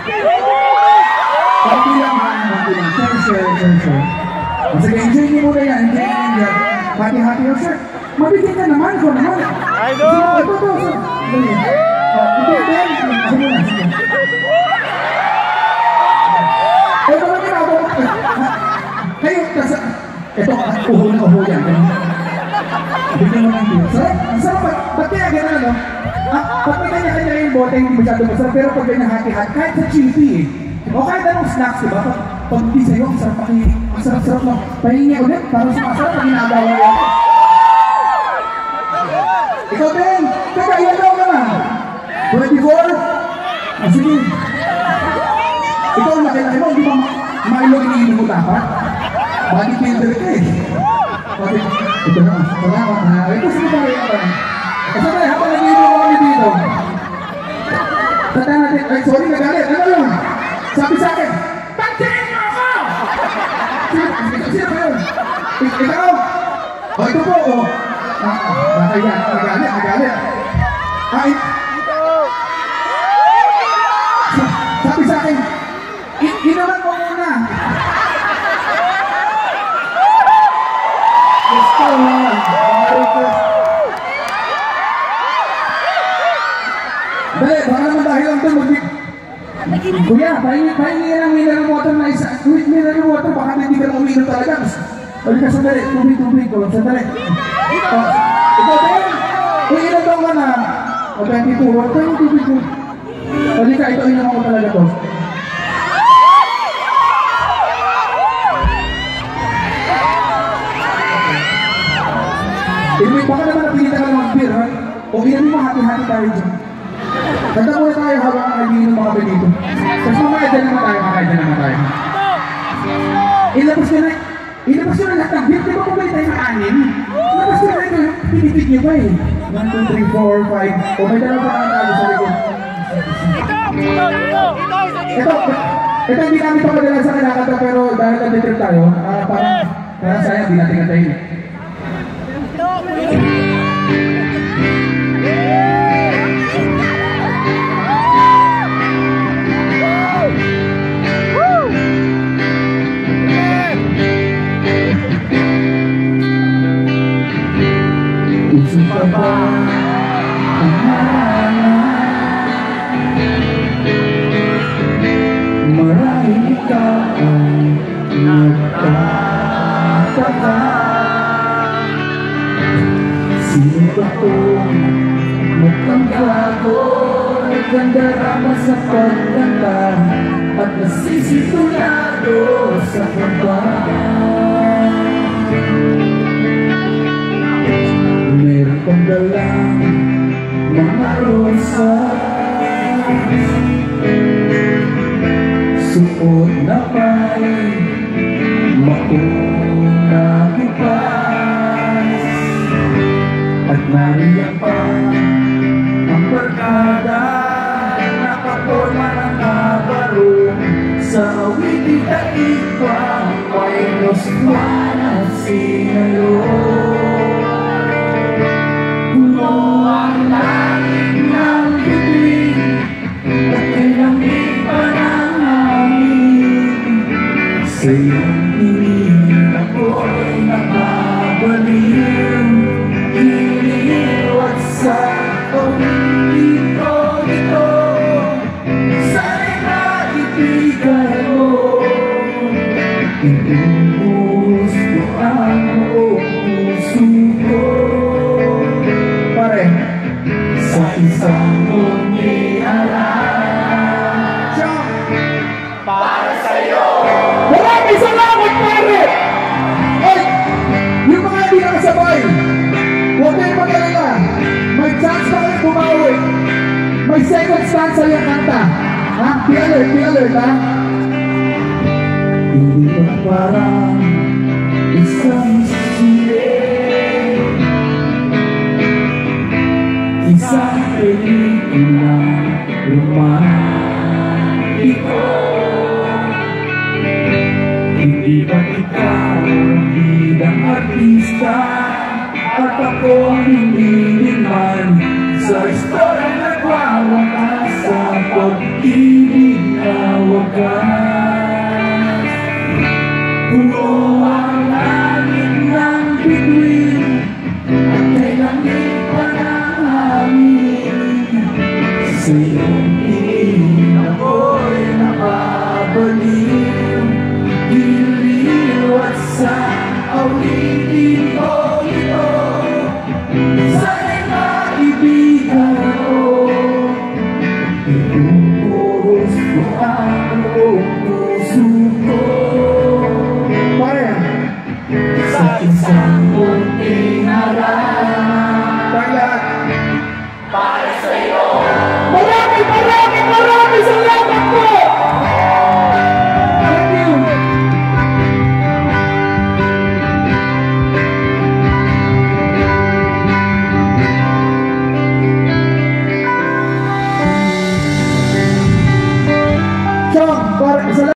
Konti lang ha, konti lang. Sure. Sige, enjoy niyo muna yan. Enjoy. Hati-hati yung sir. Mabigyan ka naman, ko naman. Idol! Ito. Hindi, ako muna. Ito lang ginagawa ko. Kayo, ito, uho na uho yan. Bigyan mo ng beer. Ang sarap, ba't kaya gano'n, ano? Pag may kanya-kanya yung bote, hindi masyado masarap, pero pag may hati-hati, kahit sa chippy eh. O kahit anong snacks, diba? Pag hindi sa'yo, ang sarap-sarap lang. Pahingi ulit, parang sumasarap pag ginagawa yan. Ikaw din! Teka, ilan daw ka na? 24? Sige. Ikaw ang laki-laki mo, hindi ba Milo iniinom mo dapat? Bodybuilder ka eh. Ito naman, salamat ha. Ito sige pa rin ako. Sabay, habang nag-iinom mo kami dito. Tatahan natin, ay sorry, nagalit. Ano yun? Sabi sa akin, pagtingin mo ako! Sino ba yun? Ikaw? O ito po, o. Nagalit. Ay, sabi sa akin, inaman mo muna. Gusto mo. Dali, baka naman dahil lang ito Kuya, pahingi lang mineral water na isa. Mineral water, baka hindi ka lang uminom talaga. Balik ka sandali, tubig ko lang sandali. Ikaw din, kung ilan daw ka na, o 22, wala tayong tubig ko. Balik ka, ito inom ako talaga to. Anyway, baka naman napilitan ka ng mag-beer, ha? O inamin mo, hati-hati tayo dyan. Ganda muna tayo habang nag-iinom mga balito. Tapos makakaidyan naman tayo. Ilabas ko na lahat ng beer. Di ba kumabay tayo ng anin? Ilabas ko na ito. Pinipit niyo ba eh? 1, 2, 3, 4, 5. O may dalawa pa ang talo sa likod. Ito hindi namin ito madala sa kinakata pero dahil nag-trip tayo, parang sayang, hindi natin kantayin eh. Gusto ka ba ang marahil ikaw ay nagtataka. Sino ba itong mukhang gago? Nagkandarama sa pagkanta at nasisitulado sa kaba. Meron kang dalang mga rosas, suot na pa'y maunang ipas, at nariyan pa ang barkada, nakaporma ng kabarong sa awitin na ipang may nosman at sinalo. Ang langit ng bibig at kinamig pa ng hangin. Sa iyong piling ako'y nakabaliw, iniiwat sa pag-ibig ko dito. Sana'y naibigan mo, inuubos ko ang buong puso ko. Sa isang uniaran para sa'yo. Maraming salamat, pare! Ay, yung mga hindi nakasabay, huwag kayong mag-alala. May chance pa kayo bumawi. May second chance sa iyong kanta. Ha? Be alert, ha? Hindi ba parang isang isang pelikula romantiko? Hindi ba ikaw bilang artista at ako hindi naman sa istorya nagwawakas sa pag-ibig na para,